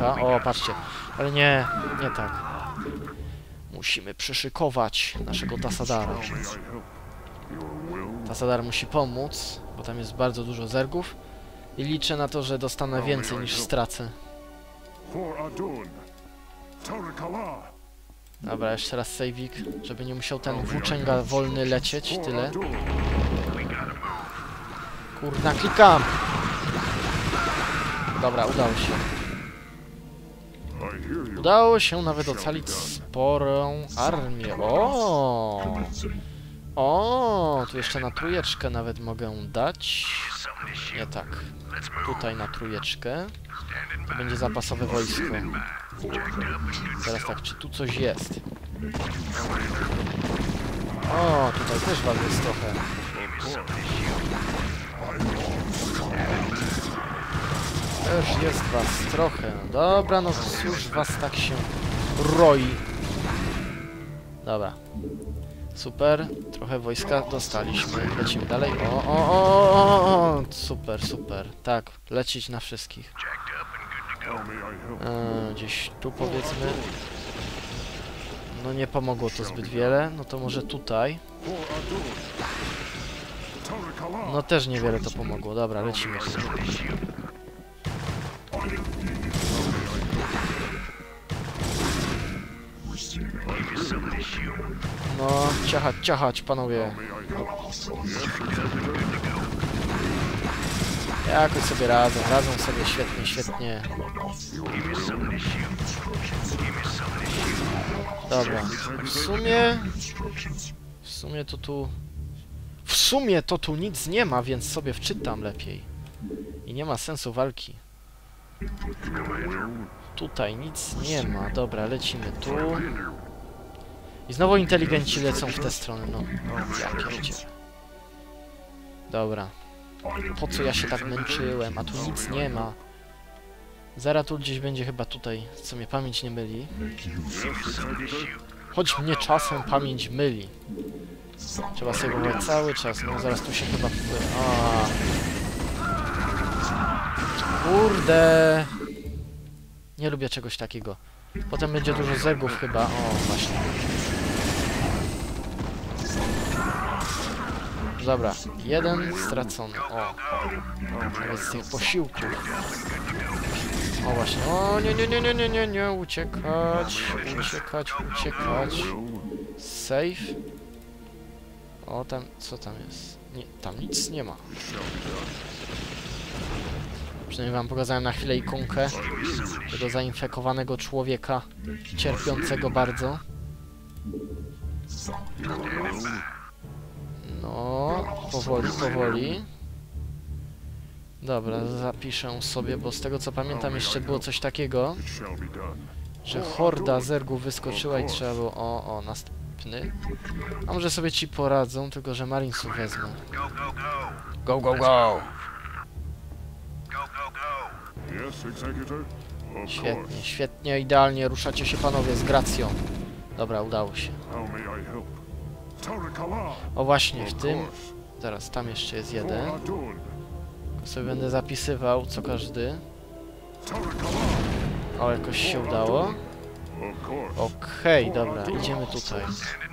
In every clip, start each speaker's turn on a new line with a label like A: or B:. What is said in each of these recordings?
A: wojska. O, patrzcie. Ale nie, nie tak. Musimy przyszykować naszego Tassadara. Tassadar musi pomóc, bo tam jest bardzo dużo zergów. I liczę na to, że dostanę więcej niż stracę. Dobra, jeszcze raz sejwik, żeby nie musiał ten włóczęga wolny lecieć, tyle. Kurna, klikam! Dobra, udało się. Udało się nawet ocalić sporą armię. O, tu jeszcze na trójeczkę nawet mogę dać. Nie tak. Tutaj na trójeczkę. To będzie zapasowe wojsko. Teraz tak, czy tu coś jest? O, tutaj też was jest trochę. Też jest was trochę. Dobra, no cóż was tak się roi. Dobra. Super. Trochę wojska dostaliśmy. Lecimy dalej. O. Super, super. Tak, lecieć na wszystkich. Gdzieś tu powiedzmy. No nie pomogło to zbyt wiele. No to może tutaj. No też niewiele to pomogło. Dobra, lecimy. No, ciachać, panowie. Jakoś sobie radzą sobie świetnie, świetnie. Dobra, w sumie to tu nic nie ma, więc sobie wczytam lepiej. I nie ma sensu walki. Tutaj nic nie ma. Dobra, lecimy tu. I znowu inteligenci lecą w tę stronę, no. Ja pierdzielę. Dobra. Po co ja się tak męczyłem? A tu nic nie ma. Zaraz tu gdzieś będzie chyba tutaj, co mnie pamięć nie myli. Choć mnie czasem pamięć myli. Trzeba sobie mówić cały czas, no zaraz tu się chyba... Kurde! Nie lubię czegoś takiego. Potem będzie dużo zergów chyba. O, właśnie. Dobra, jeden stracony. O, nawet z tych posiłków. O, właśnie. O, nie, uciekać. Save. O, tam, co tam jest? Nie, tam nic nie ma. Przynajmniej wam pokazałem na chwilę ikonkę tego zainfekowanego człowieka, cierpiącego bardzo. No, powoli. Dobra, zapiszę sobie, bo z tego co pamiętam jeszcze było coś takiego, że horda zergów wyskoczyła i trzeba było... O, następny. A może sobie ci poradzą, tylko że Marinesów wezmę. Go! Świetnie, idealnie, ruszacie się panowie z gracją. Dobra, udało się. O właśnie, w tym... Zaraz, tam jeszcze jest jeden. Tylko sobie będę zapisywał, co każdy. O, jakoś się udało. Okej, dobra, idziemy tutaj.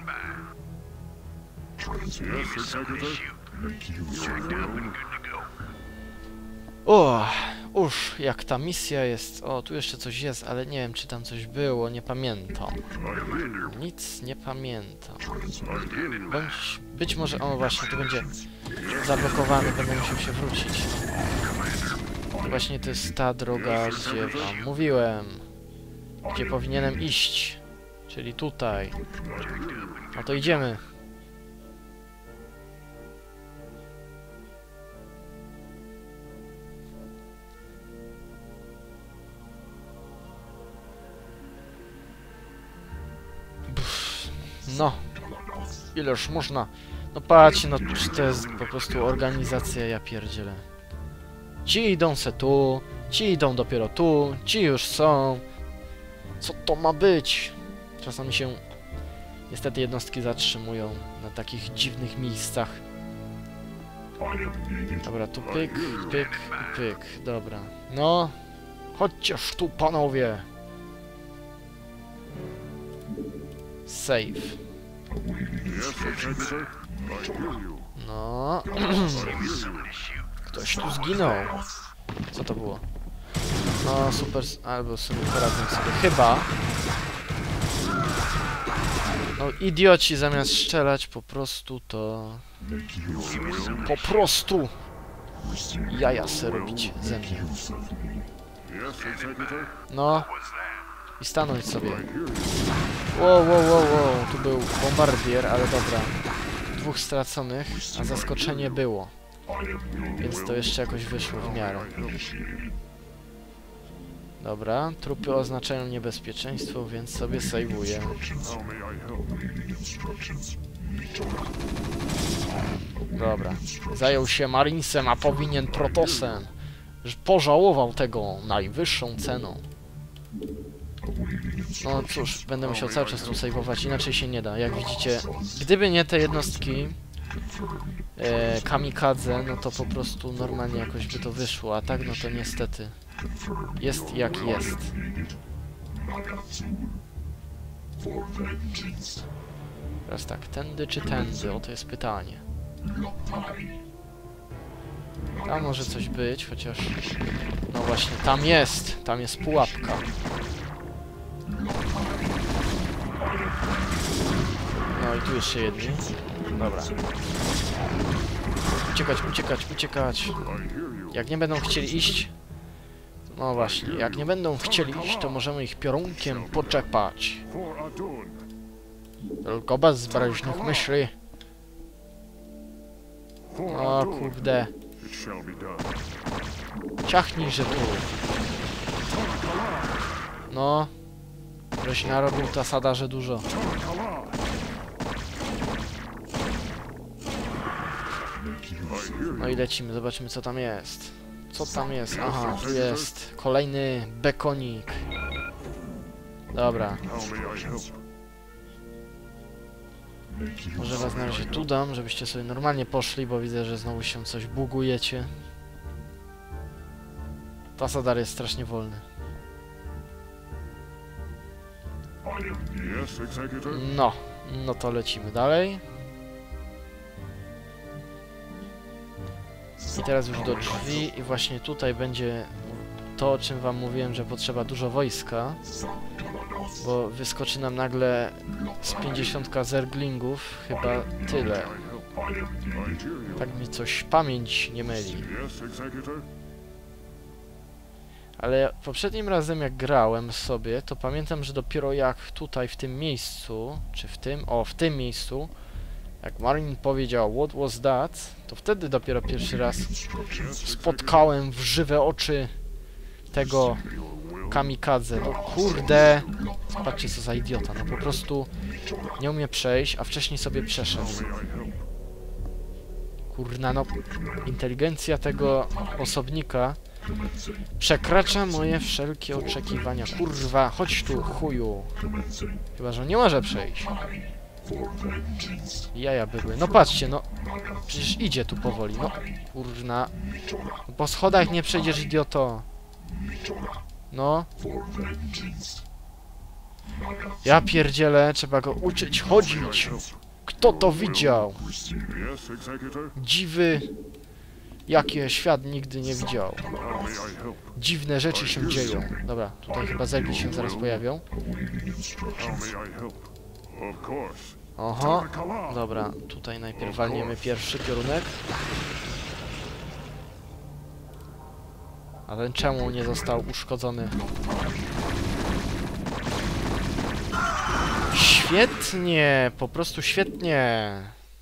A: O, jak ta misja jest. O, tu jeszcze coś jest, ale nie wiem, czy tam coś było, nie pamiętam. Nic nie pamiętam. Być może... O, właśnie, tu będzie zablokowany, będę musiał się wrócić. Właśnie to jest ta droga, gdzie wam mówiłem. Gdzie powinienem iść. Czyli tutaj. No to idziemy. No, ileż można. No patrzcie, no to jest po prostu organizacja, ja pierdzielę. Ci idą se tu, ci idą dopiero tu, ci już są. Co to ma być? Czasami się niestety jednostki zatrzymują na takich dziwnych miejscach. Dobra, tu pyk, dobra. No, Chodźcież tu, panowie! Save. No. Ktoś tu zginął. Co to było? No, super... Albo sobie poradzę sobie. Chyba. No, idioci zamiast strzelać po prostu to... Po prostu! Jaja se robić ze mnie. No. I stanąć sobie. Wow, wow, wow, wow. Tu był bombardier, ale dobra. 2 straconych, a zaskoczenie było. Więc to jeszcze jakoś wyszło w miarę. Dobra, trupy oznaczają niebezpieczeństwo, więc sobie sejwuję. Dobra. Zajął się Marinesem, a powinien Protosem. Pożałował tego najwyższą ceną. No cóż, będę musiał cały czas tu sejwować, inaczej się nie da. Jak widzicie, gdyby nie te jednostki kamikadze, no to po prostu normalnie jakoś by to wyszło, a tak no to niestety jest jak jest. Teraz tak, tędy czy tędy? Oto jest pytanie. Tam może coś być, chociaż... No właśnie, tam jest pułapka. No i tu jeszcze jedni. Dobra. Uciekać, uciekać, uciekać. Jak nie będą chcieli iść... No właśnie, jak nie będą chcieli iść, to możemy ich piorunkiem poczepać. Tylko bez zbreżnych myśli. O kurde. Ciachnij, że tu. No. Żeś narobił Tasada, że dużo. No i lecimy, zobaczymy co tam jest. Co tam jest? Aha, tu jest kolejny bekonik. Dobra. Może was na razie tu dam, żebyście sobie normalnie poszli, bo widzę, że znowu się coś bugujecie. Tasadar jest strasznie wolny. No, no to lecimy dalej. I teraz już do drzwi i właśnie tutaj będzie to, o czym wam mówiłem, że potrzeba dużo wojska. Bo wyskoczy nam nagle z 50 zerglingów, chyba tyle. Tak mi coś pamięć nie myli. Ale poprzednim razem jak grałem sobie, to pamiętam, że dopiero jak tutaj w tym miejscu, czy w tym, w tym miejscu, jak Marine powiedział "What was that?", to wtedy dopiero pierwszy raz spotkałem w żywe oczy tego kamikadze. No kurde! Patrzcie co za idiota, no po prostu nie umie przejść, a wcześniej sobie przeszedł. Kurna, no inteligencja tego osobnika przekracza moje wszelkie oczekiwania. Kurwa, chodź tu, chuju. Chyba że on nie może przejść. Jaja były. No patrzcie, no. Przecież idzie tu powoli. No, kurna. Po schodach nie przejdziesz, idioto. No. Ja pierdzielę, trzeba go uczyć chodzić. Kto to widział? Dziwy, jakie świat nigdy nie widział. Dziwne rzeczy się dzieją. Dobra, tutaj chyba zergi się zaraz pojawią. Oho, dobra, tutaj najpierw walniemy pierwszy kierunek. A ten czemu nie został uszkodzony? Świetnie, po prostu świetnie.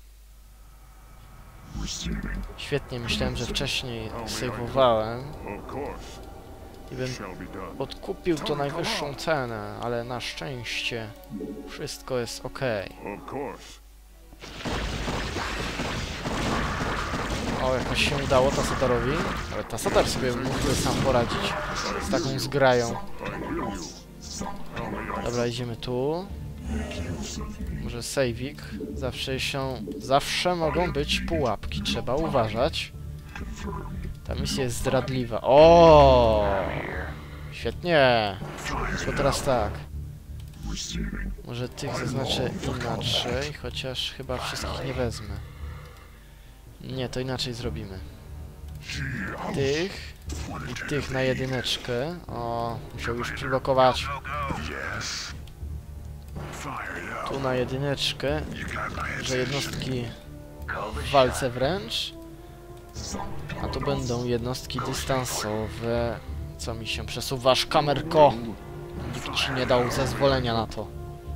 A: Świetnie, myślałem, że wcześniej sejwowałem i bym odkupił to najwyższą cenę, ale na szczęście wszystko jest ok. O, jakoś się udało Tasadarowi, ale Tasadar sobie mógłby sam poradzić z taką zgrają. Dobra, idziemy tu. Może sejwik. Zawsze mogą być pułapki, trzeba uważać. Ta misja jest zdradliwa. O! Świetnie. To teraz tak. Może tych zaznaczę inaczej, chociaż chyba wszystkich nie wezmę. Nie, to inaczej zrobimy. Tych i tych na jedyneczkę. O, musiał już przyblokować. Tu na jedyneczkę, że jednostki w walce wręcz. A tu będą jednostki dystansowe. Co mi się przesuwasz, kamerko? Nikt ci nie dał zezwolenia na to.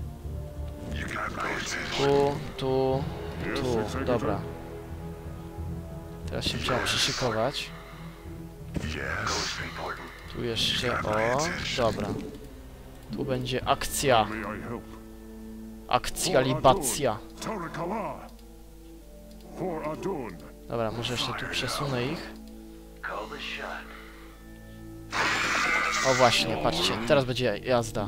A: Tu. Dobra. Teraz się trzeba przyszykować. Tu jeszcze, o, dobra. Tu będzie akcja. Akcja libacja. Dobra, może jeszcze tu przesunę ich. O właśnie, patrzcie, teraz będzie jazda.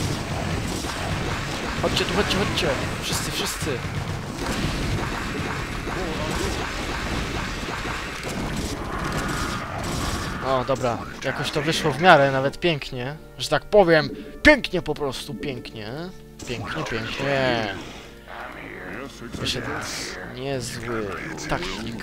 A: Chodźcie tu, chodźcie. Wszyscy. O, dobra, jakoś to wyszło w miarę, nawet pięknie, że tak powiem. Pięknie po prostu, pięknie. Pięknie. Wyszedł niezły taktik.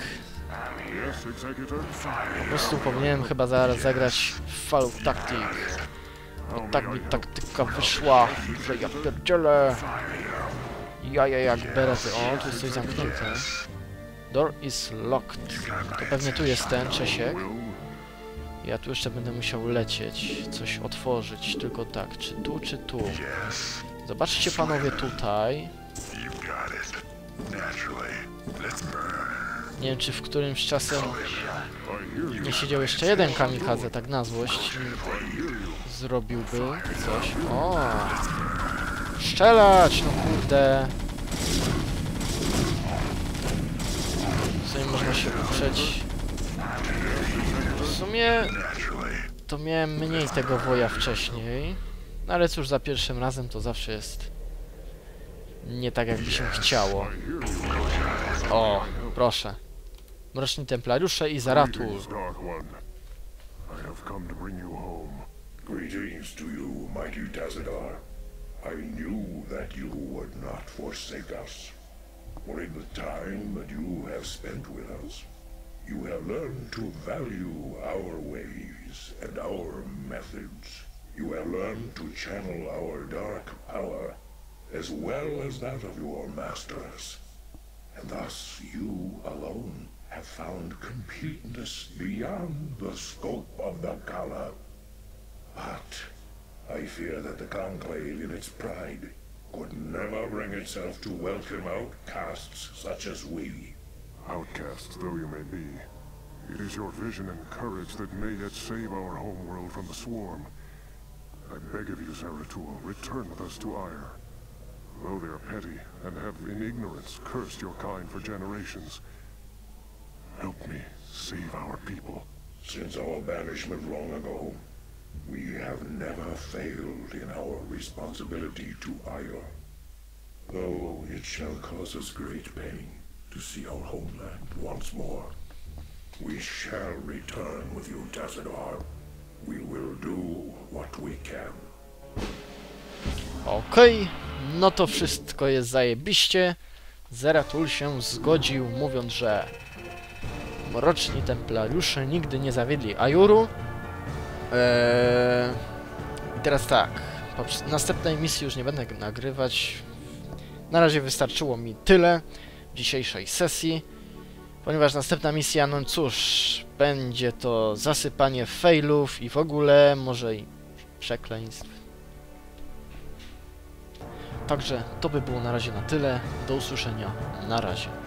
A: Po prostu powinienem chyba zaraz zagrać w Fall of Tactic. Bo tak mi taktyka wyszła, że ja pierdzielę. Jaja jak berety. O, tu jest coś zamknięte. Door is locked. To pewnie tu jest ten Czesiek. Ja tu jeszcze będę musiał lecieć, coś otworzyć, tylko tak, czy tu? Zobaczcie panowie tutaj. Nie wiem, czy w którymś czasem nie siedział jeszcze jeden kamikadze, tak na złość. Zrobiłby coś. O! Strzelać! No kurde! W sumie można się uprzeć. W sumie to miałem mniej tego woja wcześniej. No ale cóż, za pierwszym razem to zawsze jest nie tak, jakby się chciało. O, proszę. Mroczni Templariusze i Zaratul.
B: Greetings to you, mighty Tazadar. I knew that you would not forsake us. For in the time that you have spent with us, you have learned to value our ways and our methods. You have learned to channel our dark power, as well as that of your masters. And thus you alone have found completeness beyond the scope of the Kala. But I fear that the Conclave in its pride could never bring itself to welcome outcasts such as we.
C: Outcasts though you may be, it is your vision and courage that may yet save our homeworld from the swarm. I beg of you, Zeratul, return with us to Aiur. Though they are petty and have in ignorance cursed your kind for generations, help me save our people.
B: Since our banishment long ago, we have never failed in our responsibility to Aiur. Though it shall cause us great pain to see our homeland once more, we shall return with you, Tazadar. We will do what we can.
A: Okej, no to wszystko jest zajebiście. Zeratul się zgodził, mówiąc, że Mroczni Templariusze nigdy nie zawiedli Aiuru. I teraz tak, po następnej misji już nie będę nagrywać. Na razie wystarczyło mi tyle w dzisiejszej sesji, ponieważ następna misja, no cóż, będzie to zasypanie failów i w ogóle może i przekleństw. Także to by było na razie na tyle. Do usłyszenia. Na razie.